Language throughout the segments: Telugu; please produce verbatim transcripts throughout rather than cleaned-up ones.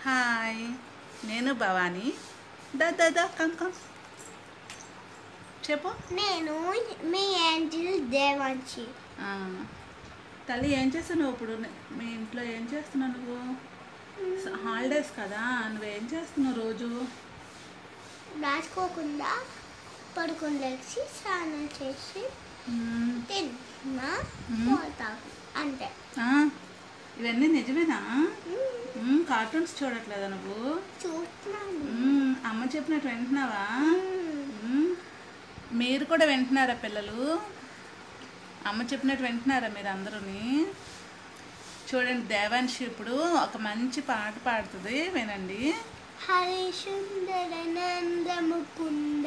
హాయ్, నేను భవానీ. దా దా దా కమ్ కమ్ చెప్పు. నేను మీ ఏంజిల్ దేవాంశి. ఆ, తల్లి ఏం చేస్తున్నావు ఇప్పుడు? మీ ఇంట్లో ఏం చేస్తున్నావు నువ్వు? హాలిడేస్ కదా, నువ్వేం చేస్తున్నావు రోజు? రాసుకోకుండా పడుకుని లేచి స్నానం చేసి మ్మ్. తిన్నా మ్మ్. పోతాను అంతే. ఆ, ఇవన్నీ నిజమేనా? మ్మ్, కార్టూన్స్ చూడట్లేదా నువ్వు? చూస్తున్నాను. మ్మ్, అమ్మ చెప్పినట్టు వింటున్నావా? మ్మ్, మీరు కూడా వింటున్నారా పిల్లలు? అమ్మ చెప్పినట్టు వింటున్నారా మీరు అందరూని? చూడండి, దేవాంశి ఇప్పుడు ఒక మంచి పాట పాడుతుంది, వినండి. హరి సుందర నంద ముకుంద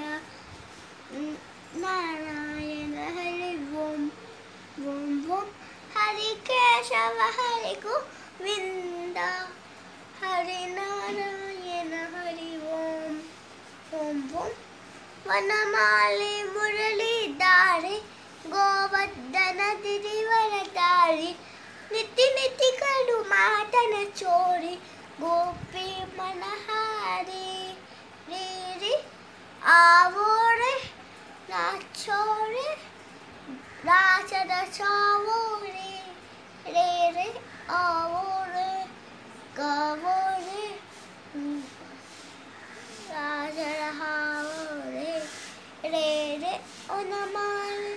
నారాయణ హరి ఓం ఓం ఓం హరి కేశవ హరి గోవింద హరి నారాయణ హరి ఓం ఓం ఓం వనమాలి మురళీ దారి గోవర్ధన గిరివరదారి నిత్య నిత్య కడు మాటన చోరి గోపి మనహారి రీరి ఆవోరే నాచోరే రాచద చావోరే రే రే ఆవోరే గావోరే రాచద హావోరే రే రే ఓనమాలి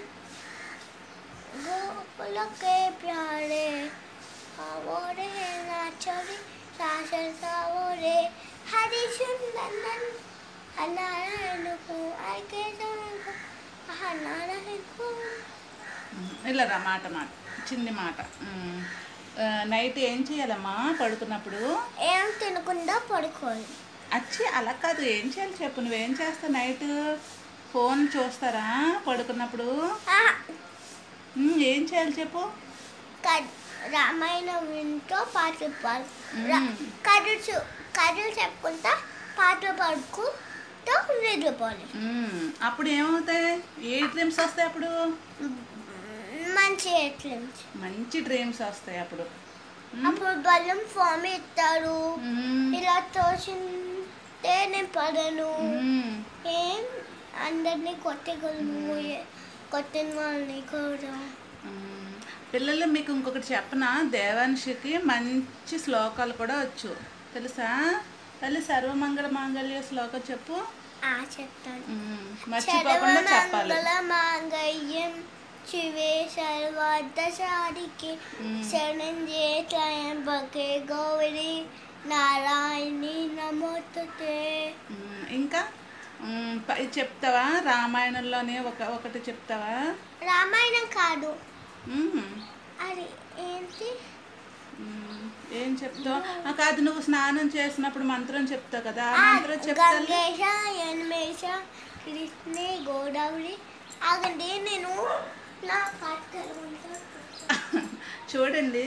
गोकुल के प्यारे आवोरे नाचोरे सासर सावोरे हरि सुंदरन हनारायण को आई के को हनारायण को ఇలా రా, మాట మాట చిన్ని మాట. మ్మ్. ఆ, నైట్ ఏం చేయాలమ్మా పడుకున్నప్పుడు? ఏం తినకుండా పడుకోవాలి. అచ్చి అలా కాదు, ఏం చేయాలి చెప్పు. నువ్వేం చేస్తావు నైట్? ఫోన్ చూస్తారా పడుకున్నప్పుడు? మ్మ్, ఏం చేయాలి చెప్పు. రామాయణం వింటూ పాటలు పాడు మ్మ్. కథలు కథలు చెప్పుకుంటా పాటలు పాడుకుంటూ నిద్రపోవాలి. మ్మ్. అప్పుడు ఏమవుతాయి? ఏ డ్రీమ్స్ వస్తాయి అప్పుడు? మంచి ఎట్లా మంచి డ్రీమ్స్ వస్తాయి అప్పుడు. మ్మ్. అప్పుడు బలం ఫామ్ ఇస్తారు. మ్మ్. ఇలా తోచింటే నేను పడను. మ్మ్. ఏం అందరినీ కొట్టగలను, ఏ- కొట్టిన వాళ్ళని కూడా. మ్మ్. పిల్లలు, మీకు ఇంకొకటి చెప్పనా? దేవాంశికి మంచి శ్లోకాలు కూడా వచ్చు, తెలుసా? తల్లి, సర్వమంగళ మాంగళ్య శ్లోకం చెప్పు. ఆ చెప్తాను. మ్మ్. మర్చిపోకుండా చెప్పాలి. సర్వమంగళ మాంగళ్యం శివే సర్వార్థ సాధికే మ్మ్. శరణ్యే త్రయంబకే గౌరీ నారాయణి నమోస్తుతే. మ్మ్. ఇంకా మ్మ్, ప- ఇది చెప్తావా? రామాయణంలోనే ఒక ఒకటి చెప్తావా? రామాయణం కాదు, మ్మ్. అది ఏంటి? మ్మ్. ఏం చెప్తావు? ఆ, కాదు, నువ్వు స్నానం చేసినప్పుడు మంత్రం చెప్తావు కదా, ఆ ఆ, మంత్రం చెప్తాను. గంగేశ యన్మేశ కృష్ణే గోదావరి. ఆగండి, నేను నా పాటలు చూడండి.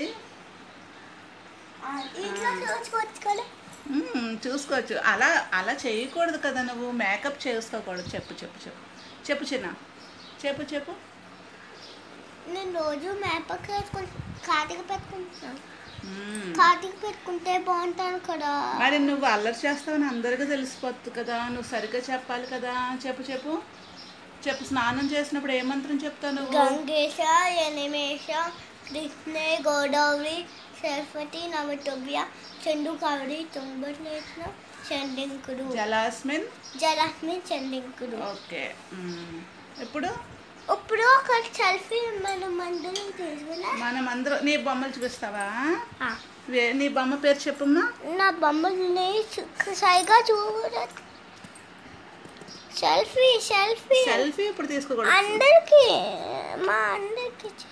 ఇంట్లో చూసుకోవచ్చు కదా. మ్మ్, చూసుకోవచ్చు. అలా అలా చేయకూడదు కదా, నువ్వు మేకప్ చేసుకోకూడదు. చెప్పు చెప్పు చెప్పు చెప్పు చిన్న చెప్పు చెప్పు. నేను రోజు మేపక్ వేసుకుని కార్తీక పెట్టుకుంటున్నాను. మ్మ్. కార్తీక పెట్టుకుంటే బాగుంటాను కదా. మరి నువ్వు అల్లరి చేస్తావని అందరికీ తెలిసిపోతుంది కదా, నువ్వు సరిగ్గా చెప్పాలి కదా. చెప్పు చెప్పు చెప్పు. స్నానం చేసినప్పుడు ఏ మంత్రం చెప్తావు నువ్వు? గంగేశ యనిమేష కృష్ణే గోదావరి సరస్వతి నవటోభ్య చండు కావడి తుంబర్లేసిన చండింకుడు జలాస్మిన్. జలస్మి చండింకుడు. ఓకే. మ్మ్. ఇప్పుడు ఇప్పుడు ఒక సెల్ఫీ మనం అందరం తీసుకున్నా. మనం అందరూ నీ బొమ్మలు చూపిస్తావా? వే- నీ బొమ్మ పేరు చెప్పమ్మా. నా బొమ్మల్ని సు- సరిగా చూడదు. సెల్ఫీ సెల్ఫీ సెల్ఫీ ఇప్పుడు తీసుకోకూడదు. అందరికి మా అందరికి